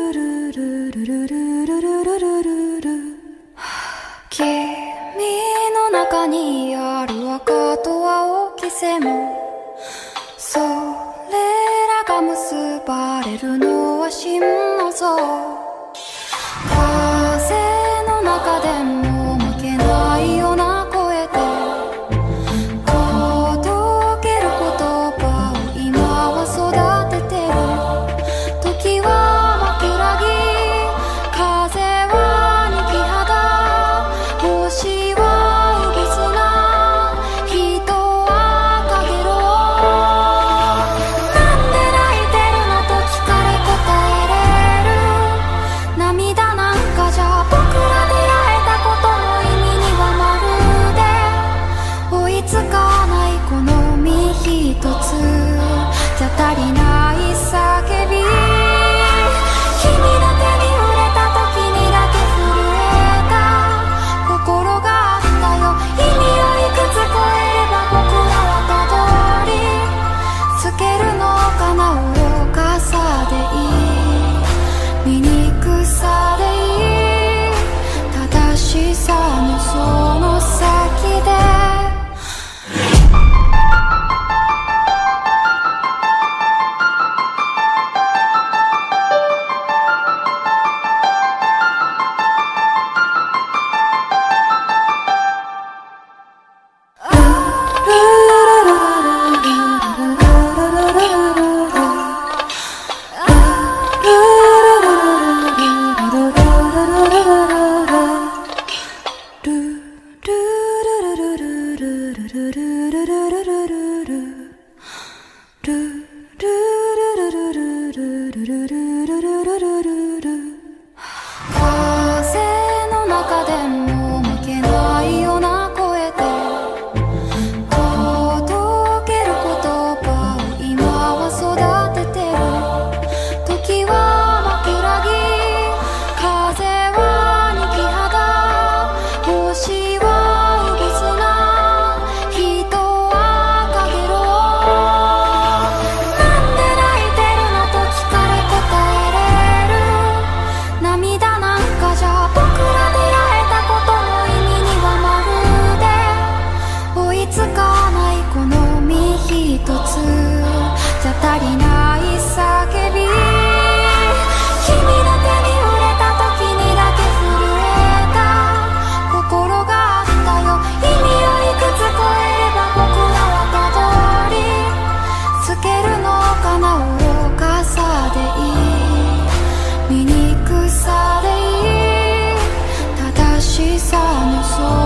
君の中にある赤と青き線それらが結ばれるのは真の像風の中でも負けないような声で届ける言葉を今は育ててる時は枕木風は逃げ肌星はうぐすな人はかげろうなんで泣いてるのと聞かれ答えれる涙なんかじゃ僕ら出会えたことの意味にはまるで追いつかないこの身一つじゃ足りない叫び君の手に触れた時にだけ震えた心があったよ意味をいくつ超えれば僕らはたどり着けるのかな愚かさでいい醜さでいい正しさのその先で風の中でも負けないような声で届ける言葉を今は育ててる時は枕木風は逃げ肌星はうぐすな人はかげろうなんで泣いてるのと聞かれ答えれる涙なんかじゃ僕ら出会えたことの意味にはまるで追いつかないこの身一つじゃ足りない叫び君の手に触れた時にだけ震えた心があったよ意味をいくつ超えれば僕らはたどり着けるのかな愚かさでいい醜さでいい正しさのそ